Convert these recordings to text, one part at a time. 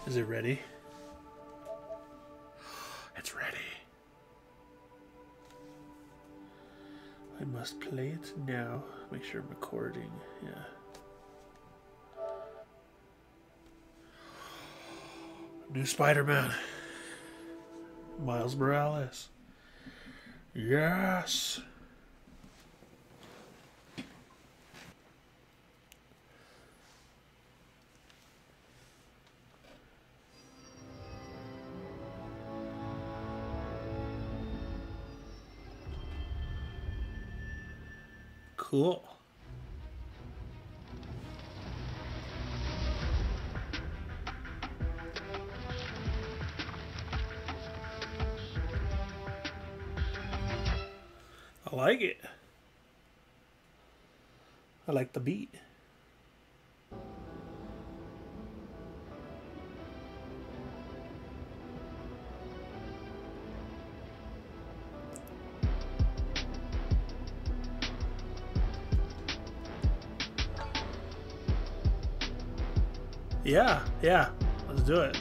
Is it ready? It's ready. I must play it now. Make sure I'm recording. Yeah. New Spider-Man. Miles Morales. Yes. Cool. I like it. I like the beat. Yeah. Let's do it.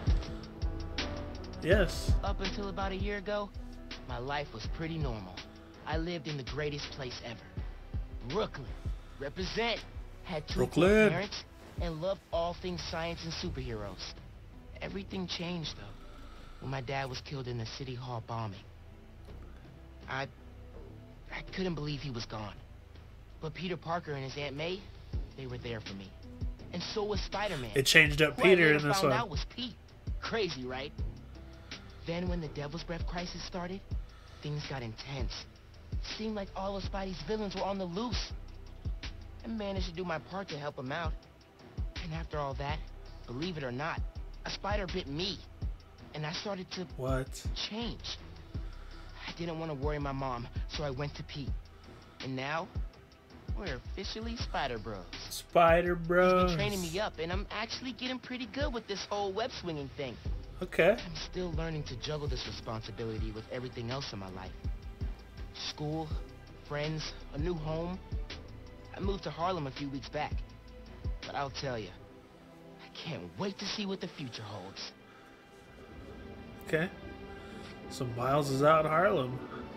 Yes. Up until about a year ago, my life was pretty normal. I lived in the greatest place ever. Brooklyn. Represent. Had two Brooklyn. parents and loved all things science and superheroes. Everything changed, though, when my dad was killed in the City Hall bombing. I couldn't believe he was gone. But Peter Parker and his Aunt May, they were there for me. And so was Spider-Man. It changed up Who I Peter later in this found one. out was Pete. Crazy, right? Then when the Devil's Breath crisis started, things got intense. Seemed like all of Spidey's villains were on the loose. I managed to do my part to help him out. And after all that, believe it or not, a spider bit me. And I started to change. I didn't want to worry my mom, so I went to Pete. And now, we're officially Spider Bros. Spider Bros. He's been training me up, and I'm actually getting pretty good with this whole web swinging thing. Okay. I'm still learning to juggle this responsibility with everything else in my life. School, friends, a new home. I moved to Harlem a few weeks back. But I'll tell you, I can't wait to see what the future holds. Okay. So Miles is out in Harlem.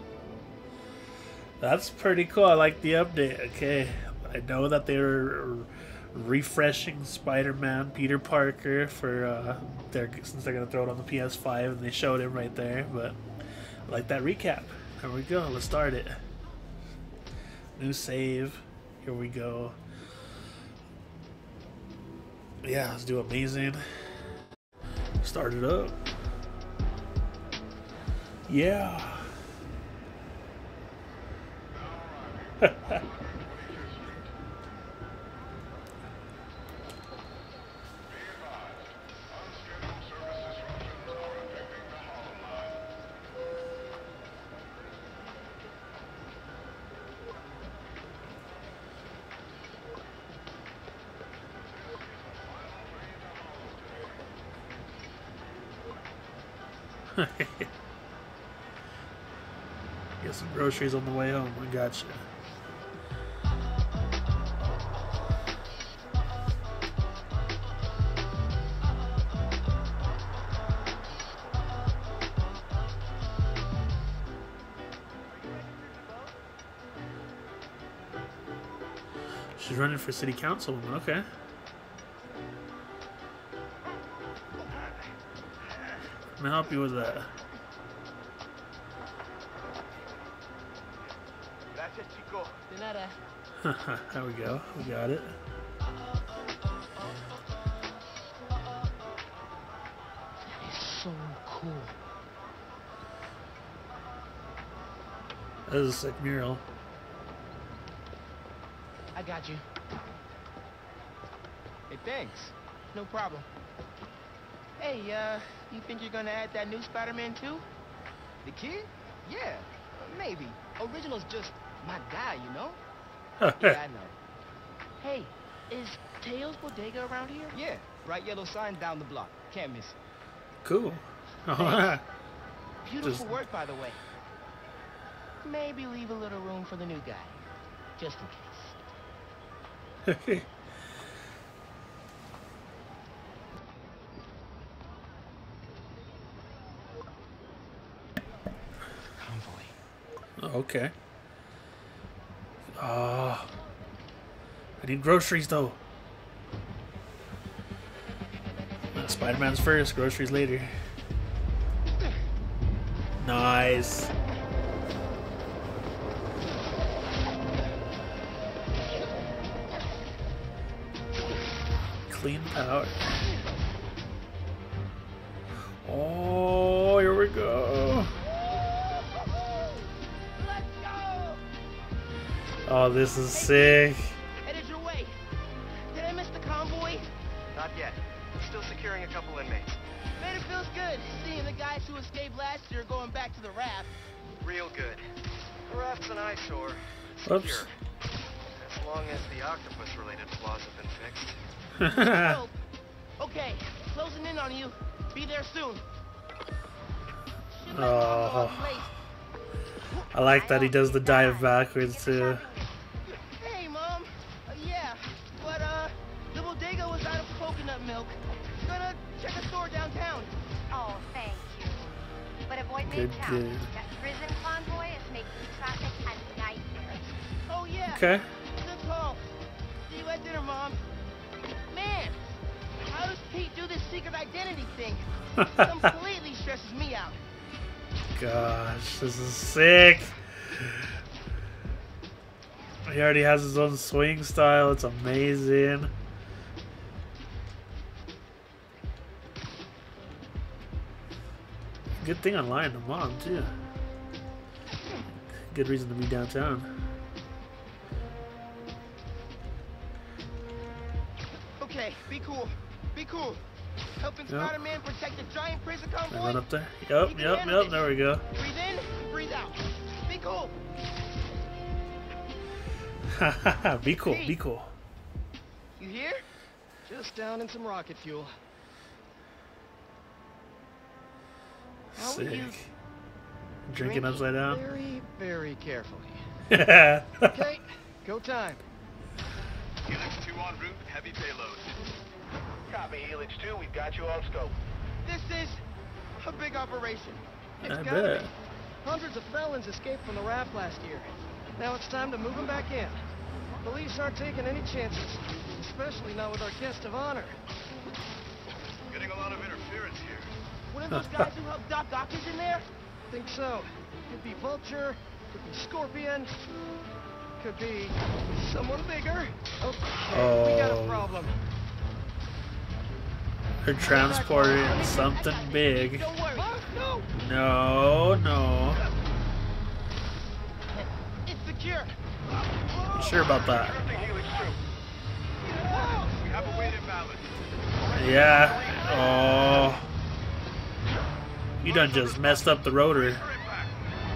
That's pretty cool. I like the update. Okay. I know that they were refreshing Spider-Man, Peter Parker, for since they're gonna throw it on the PS5, and they showed him right there. But I like that recap. There we go. Let's start it. New save. Here we go. Yeah, let's do amazing. Start it up. Yeah. Get some groceries on the way home. I gotcha. She's running for city councilwoman. Okay. Can I help you with that? De nada. There we go. We got it. That is so cool. That is a sick mural. I got you. Hey, thanks. No problem. Hey, you think you're gonna add that new Spider-Man too? The kid? Yeah, maybe. Original's just my guy, you know? Yeah, I know. Hey, is Teo's Bodega around here? Yeah, bright yellow sign down the block. Can't miss it. Cool. Beautiful Just- work, by the way. Maybe leave a little room for the new guy, just in case. Okay. Oh, I need groceries though. Spider-Man's first, groceries later. Nice. Clean power. Oh, here we go. Let's go! Oh, this is sick. Headed your way. Did I miss the convoy? Not yet. Still securing a couple inmates. Man, it feels good seeing the guys who escaped last year going back to the raft. Real good. The raft's an eyesore. Whoops. Secure. As long as the octopus-related flaws have been fixed. Oh, okay, closing in on you. Be there soon. Oh, I like that he does the dive backwards too. Hey, Mom. Yeah, but the bodega was out of coconut milk. Gonna check a store downtown. Oh, thank you. But avoid Good, Midtown. good. That prison convoy is making traffic a nightmare. Oh yeah. Okay. Good call. See you at dinner, Mom. Man, how does Pete do this secret identity thing? Completely stresses me out. Gosh, this is sick. He already has his own swing style. It's amazing. Good thing I'm lying to Mom, too. Good reason to be downtown. Okay, be cool. Be cool. Helping Yep. Spider-Man protect the giant prison I convoy. run up there. Yep, yep, there we go. Breathe in, breathe out. Be cool. Be cool, be cool. You here? Just down in some rocket fuel. How are you? Sick. Drinking upside down. Very, very carefully. Yeah. Okay, go time. Helix 2 en route, heavy payload. Copy, Helix 2. We've got you on scope. This is a big operation. I It's gotta bet. be. Hundreds of felons escaped from the raft last year. Now it's time to move them back in. Police aren't taking any chances, especially not with our guest of honor. Getting a lot of interference here. One of those guys who helped Doc Ock is in there? Think so. Could be Vulture, could be Scorpion, could be someone bigger. Okay, we got a Oh. problem. They're transporting something big. Don't worry. No! No, no. It's secure. You sure about that? Drifting Helix 2. We have a weight imbalance. Yeah. Oh. You done just messed up the rotor. For impact.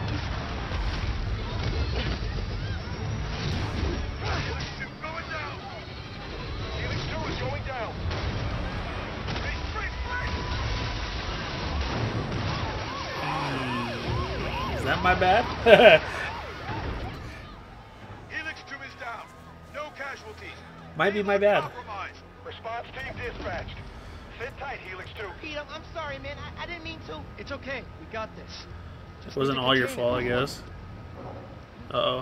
Helix 2 going down. Helix 2 is going down. Straight. Is that my bad? Helix 2 is down. No casualties. Might be my bad. Compromised. Response team dispatched. Sit tight, Helix 2. Pete, I'm sorry, man. I didn't mean to. It's okay, we got this. It wasn't all your fault, I guess. Uh-oh.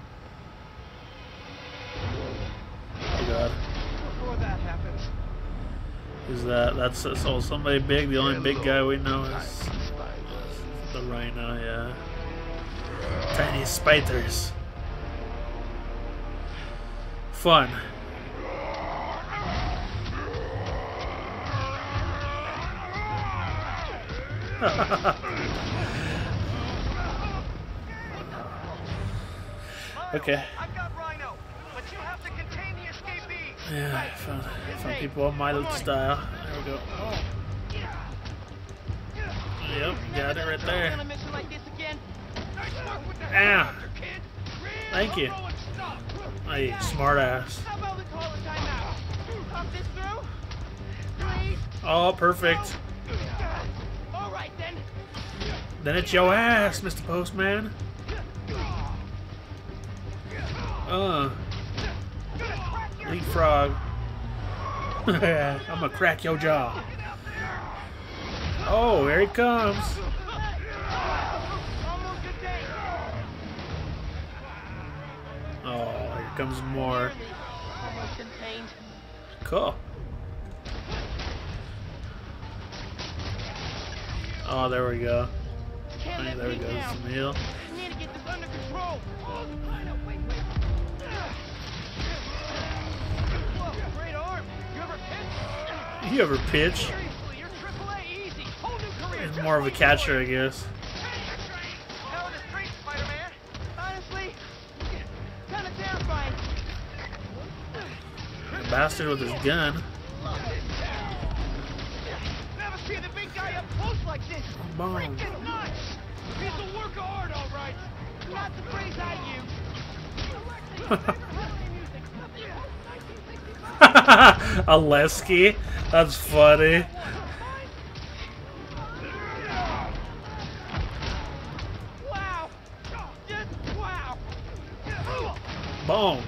Oh, God. Before that happens, Who's that? That's oh, somebody big. The only big guy we know is the Rhino, yeah. Tiny spiders. Fun. Okay. I've got Rhino, but you have to contain the escapees. Yeah, found people on my style. There we go. Yep, got it right there. On a mission like this again. Ah, thank you. Hey, smart ass. How about we call a timeout? Talk this through? Please? Oh, perfect. All right, then. Then it's your ass, Mr. Postman. Leapfrog. I'm gonna crack your jaw. Oh, here he comes. Almost a day. Oh, here comes more. Almost contained. Cool. Oh, there we go. Can't let There we me go. down. Some heal. I need to get this under control. Rhino, wait. Whoa, great arm. You ever pitch? You ever pitch? Seriously, you're AAA easy. Whole new career. He's more of a catcher, I guess. How are the streets, Spider-Man? Honestly, kind of terrifying. The bastard with his gun. Never seen the big guy up close like this. Boom. Freaking nuts! He's a work of art, all right. Not the phrase I use. A Lesky? That's funny. Wow. Just wow. Boom.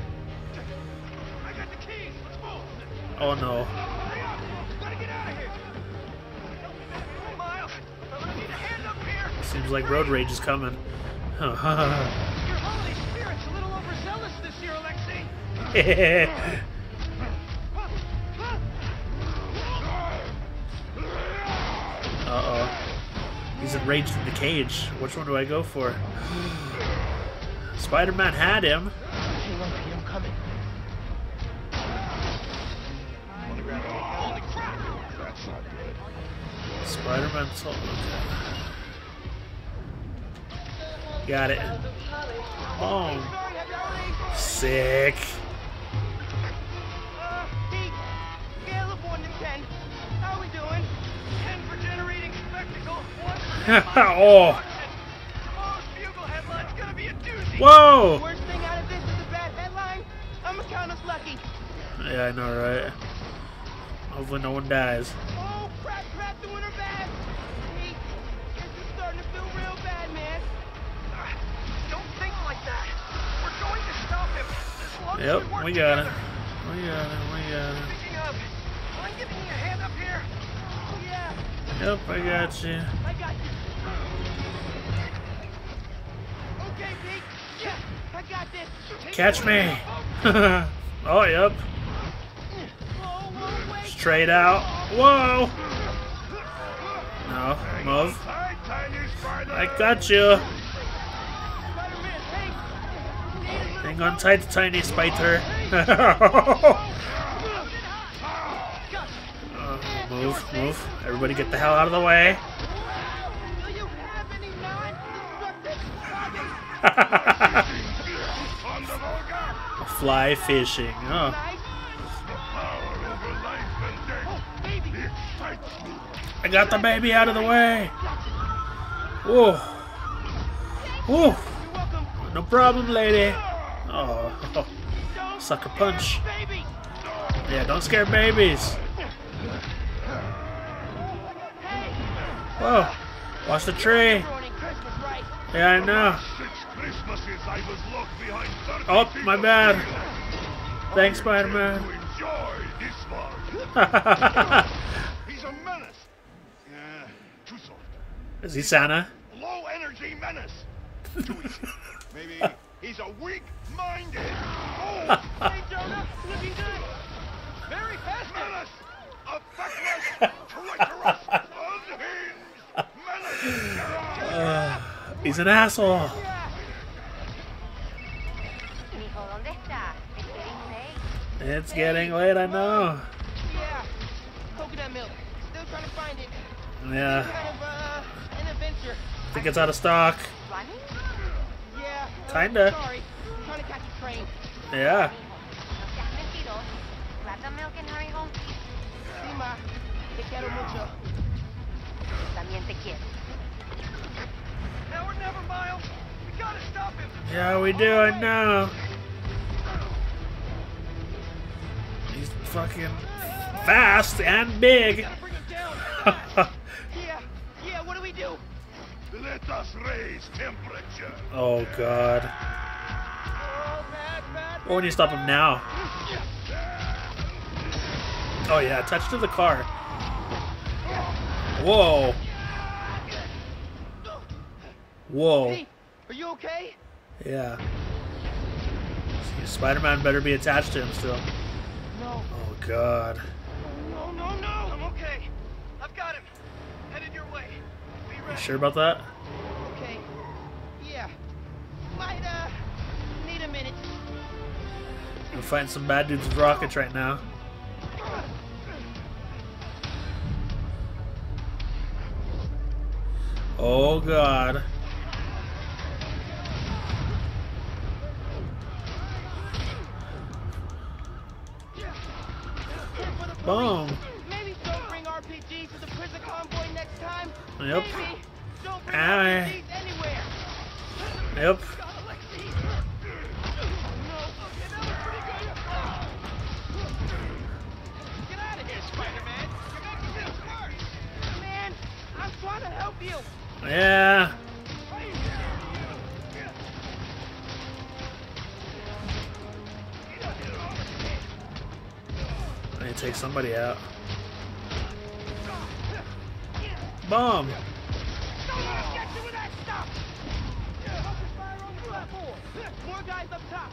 I got the keys. Let's move. Oh no. Hurry up. Gotta get out of here. Miles, I'm gonna need a hand up here. Seems like road rage is coming. Your holiday spirit's a little overzealous this year, Alexei. Uh-oh. He's enraged in the cage. Which one do I go for? Spider-Man had him. Hang on, Pete, I'm coming. Holy crap! That's not good. Spider-Man told Got it. Boom. Sorry, have you already? Sick. Pete, scale of 1 to 10. How we doing? 10 for generating spectacle. 1 for Oh. tomorrow's bugle headline's gonna be a doozy. Whoa. Worst thing out of this is a bad headline. I'ma count us lucky. Yeah, I know, right? Hopefully no one dies. Oh, crap, doing her bad. Pete, this is starting to feel real bad, man. Don't think like that. We're going to stop him. As long as Yep, work we got it. together. We got it. Speaking of, mind giving me a hand up here? Yeah, Yep, I got you. I got you. Okay, Pete. Yeah, I got this. Catch me. Oh, yep. Whoa, wait. Straight out. Whoa. No, move. Hi, tiny spider. I got you. Spider-Man, hey. Hang on tight, tiny spider. Move. Everybody get the hell out of the way. Do you have any non-destructive On the Volga. Fly fishing. Oh. Nice. Power over life and death. Baby. It excites me. I got the baby out of the way. Whoa. Whoa. You're welcome. No problem, lady. Oh. Sucker punch. Baby. Yeah, don't scare babies. Whoa. Watch the tree. Ruining Christmas, right? Yeah, I know. 6 Christmases I was locked behind 30 Oh, feet my of bad. steel. Thanks, To Spider-Man. enjoy this one. He's a menace. Yeah, too soft. Is he Santa? Low energy menace. Too easy. Maybe he's a weak-minded. Oh, Hey, Jonah. Looking good. Very fast. menace. A feckless, treacherous, unhinged menace. He's an asshole. Mijo, ¿dónde está? It's getting late. It's getting late, I know. Yeah. Coconut milk. Still trying to find it. Yeah, Kind of, an adventure. I think it's out of stock. Running? Yeah. Kinda. Sorry. I'm trying to catch a train. Yeah. No seas mentiroso. Grab the milk and hurry home. Sí, ma. Te quiero mucho. También te quiero. Now or never, Miles. We gotta stop him. Yeah, we do, I know. He's fucking fast and big. Gotta bring him down. Yeah, what do we do? Let us raise temperature. Oh, God. Oh, bad. Or when you stop him now. Oh, yeah, touch to the car. Whoa. Whoa. Hey, are you okay? Yeah. Spider-Man better be attached to him still. No. Oh God. No, no, no! I'm okay. I've got him. Headed your way. Be You ready. sure about that? Okay. Yeah. Might, need a minute. I'm fighting some bad dudes with rockets right now. Oh God. Boom. Maybe don't bring RPGs to the prison convoy next time. Yep. Maybe don't bring Aye. RPGs anywhere. Yep. Get out of here, Spider-Man. You're making things worse. Man, I'm trying to help you. Yeah. I need to take somebody out. Bomb. Get you with that stuff. Focus fire on the platform. More guys up top.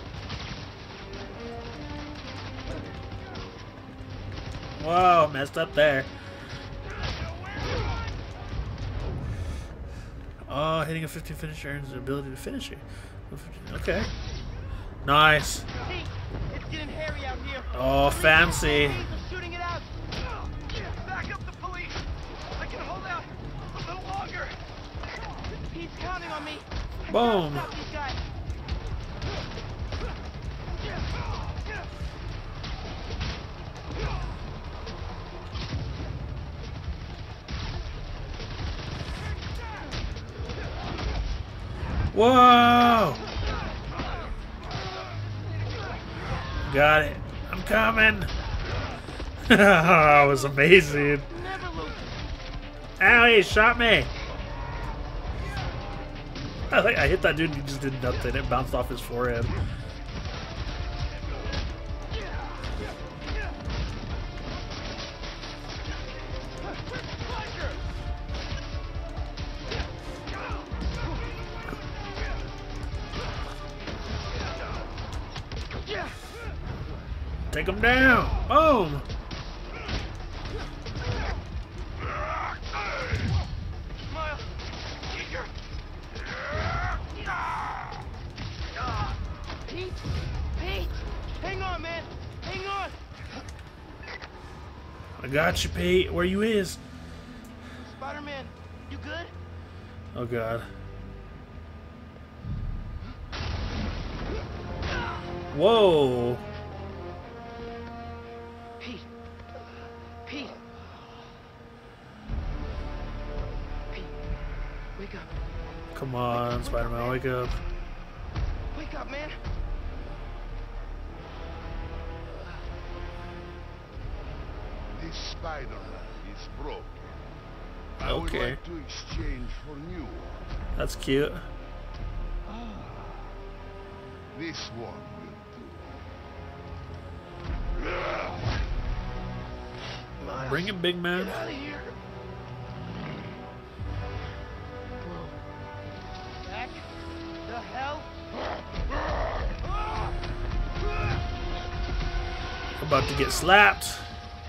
Whoa, messed up there. Oh, hitting a 15 finisher earns the ability to finish it. Okay. Nice. Pete, it's getting hairy out here. Oh, fancy. Police are shooting it out. Back up the police. I can hold out a little longer. Pete's counting on me. Boom. Stop these guys. Whoa! Got it. I'm coming. That was amazing. Never lose. Ow, he shot me. I hit that dude and he just did nothing. It bounced off his forehead. Take him down. Boom. Miles, Eager. Pete, Pete, hang on, man, hang on. I got you, Pete. Where you is? Spider-Man, you good? Oh God. Whoa. Pete, Pete, Pete, wake up, Come on, Spider-Man, wake up. wake up, man. This Spider-Man is broken. I would Okay. like to exchange for new one. That's cute. This one will do. Miles, Bring him, big man. get out of here. Back the hell. About to get slapped.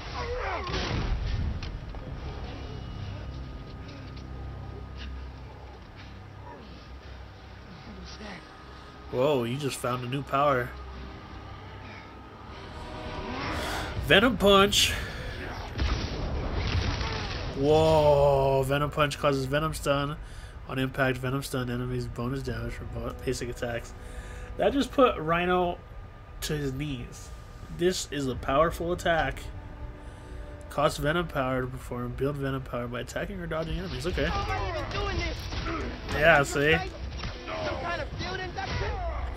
Whoa, you just found a new power. Venom Punch. Whoa, Venom Punch causes Venom Stun. On impact, Venom Stun enemies bonus damage from basic attacks. That just put Rhino to his knees. This is a powerful attack. Cost Venom power to perform. Build Venom power by attacking or dodging enemies. Okay. How are you even doing this? Yeah, see? Some kind of field induction?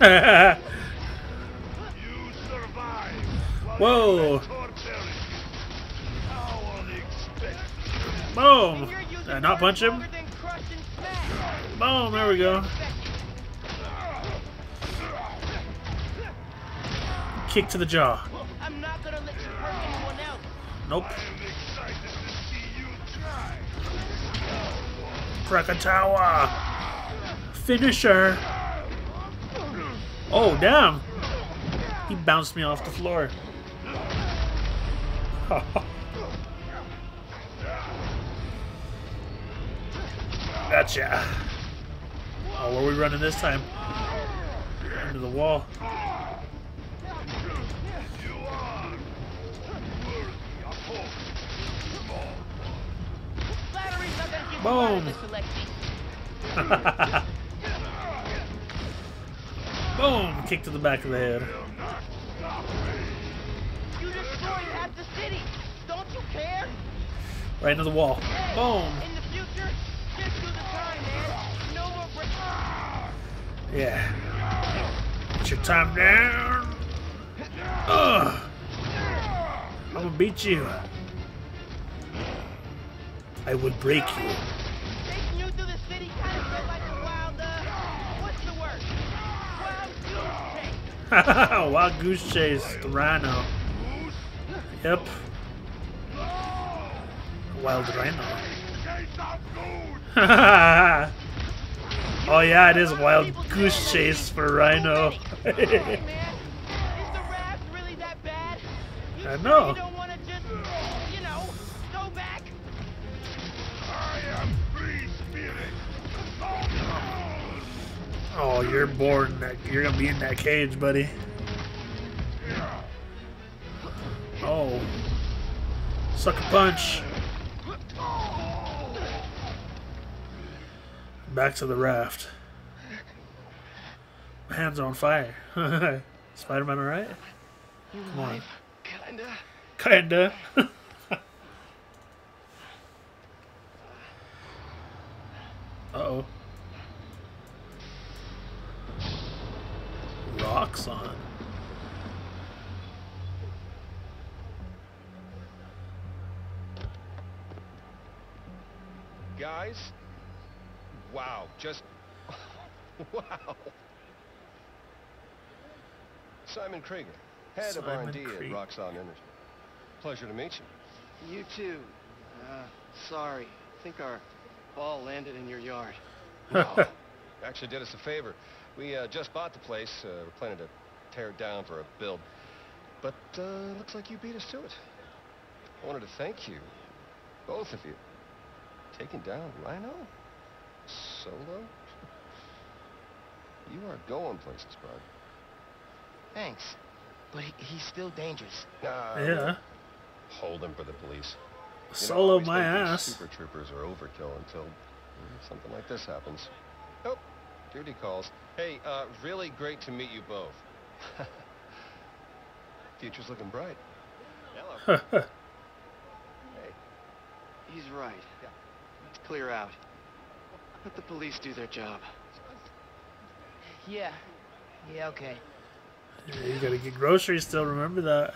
You survived. Whoa. How unexpected. Boom. And you're using Did I not punch him? harder than crush and smash. Boom, there we go. Kick to the jaw. I'm not gonna let you hurt anyone else. Nope. I'm excited to see you try. Krakatawa. Finisher. Oh, damn. He bounced me off the floor. Gotcha. Oh, where are we running this time? Into the wall. Boom. Boom! Kick to the back of the head. You destroyed half the city. Don't you care? Right into the wall. Boom! In the future, just do the time, man. No more break. Yeah. Get your time down. Ugh. I'm gonna beat you. I will break you. Taking you through the city kind of felt like a wild, what's the word? Wild goose chase. Wild goose chase. The Rhino. Yep. Wild Rhino. Oh yeah, it is a wild goose chase for Rhino. Hey, man. Is the raft really that bad? You I sure know. you don't want to just, you know, go back? I am free spirit. Oh, you're bored. You're gonna be in that cage, buddy. Oh. Sucker punch. Back to the raft. My hands are on fire. Spider-Man alright? Come on. Kinda. Uh-oh. Rocks on. Guys, wow, just wow. Simon Krieger, head of Simon R&D Krieger. at Roxxon Energy. Pleasure to meet you. You too. Sorry. I think our ball landed in your yard. No, actually did us a favor. We just bought the place. We're planning to tear it down for a build. But looks like you beat us to it. I wanted to thank you, both of you. Taking down Rhino? Solo? You are going places, bud. Thanks. But he's still dangerous. Yeah. Hold him for the police. Solo always my think these ass. Super troopers are overkill until something like this happens. Oh, duty calls. Hey, really great to meet you both. Future's looking bright. Hello. Hey. He's right. Let's clear out. Let the police do their job. Yeah. Yeah, okay. Yeah, you gotta get groceries still, remember that.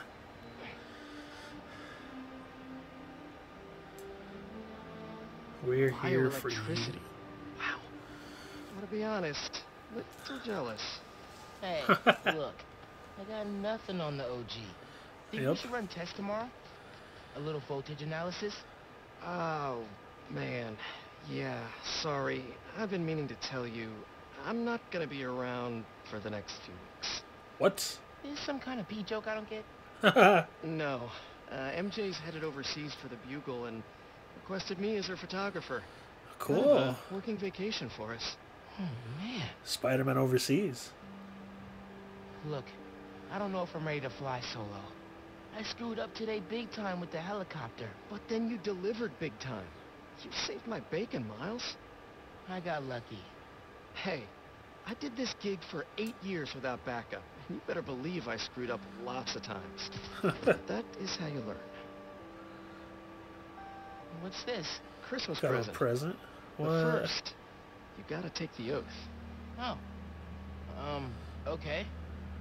We're here for you. Bioelectricity. Wow. I'm gonna be honest. Little jealous. Hey, look. I got nothing on the OG. Think we Yep. should run tests tomorrow? A little voltage analysis? Oh, man. Yeah, sorry. I've been meaning to tell you. I'm not gonna be around for the next few weeks. What? Is this some kind of pee joke I don't get? No. MJ's headed overseas for the Bugle and requested me as her photographer. Kind of Cool. a working vacation for us. Oh, man. Spider-Man overseas. Look, I don't know if I'm ready to fly solo. I screwed up today big time with the helicopter. But then you delivered big time. You saved my bacon, Miles. I got lucky. Hey, I did this gig for 8 years without backup. And you better believe I screwed up lots of times. That is how you learn. What's this? Christmas Got present. a present? But What? first, you gotta take the oath. Oh. Okay.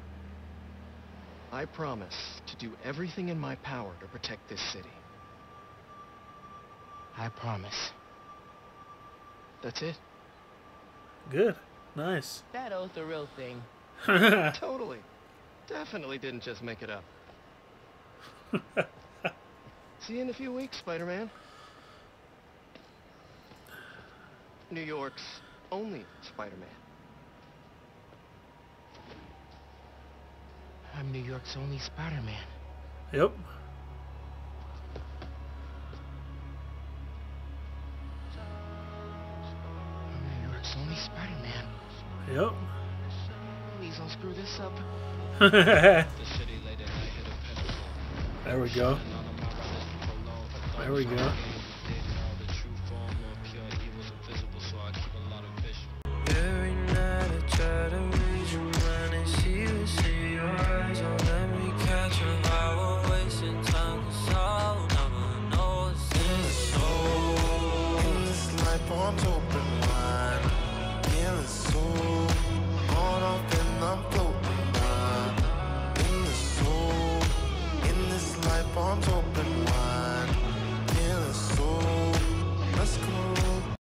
I promise to do everything in my power to protect this city. I promise. That's it. Good. Nice. That oath a real thing. Totally. Definitely didn't just make it up. See you in a few weeks, Spider-Man. New York's only Spider-Man. I'm New York's only Spider-Man. Yep. I'm New York's only Spider-Man. Yep. Please don't screw this up. There we go. There we go. Every night I try to reach you when I see your eyes. Don't let me catch you while we're wasting time. 'Cause I'll never know what's in the soul. In this life, arms open wide. Feeling so on off and I'm floating by. In the soul, in this life, arms open wide. Feeling so. Let's go.